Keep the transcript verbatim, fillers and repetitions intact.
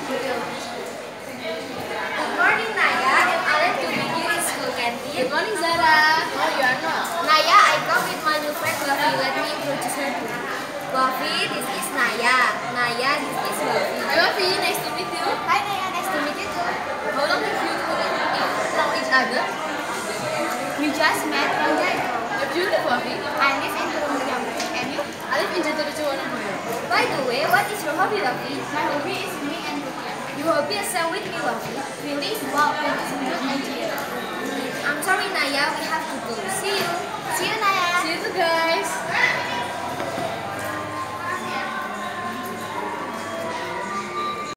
Good morning, Nayya. I'm Alef to be here in school canteen. Good morning, Zahra. Oh, you are not. Nayya, I come with my new friend Wafi. Let me introduce her to you. Wafi, this is Nayya. Nayya, this is Wafi. Hi, Wafi. Nice to meet you. Hi, Nayya. Nice to meet you too. How long have you known each other? We just met one day ago. What do you live, Wafi? I live in Turunjang. And you? I live in Jaturujuwanagara. By the way, what is your hobby, Wafi? My hobby is swimming and cooking. Your hobby is same with me, Wafi. Really? Wow,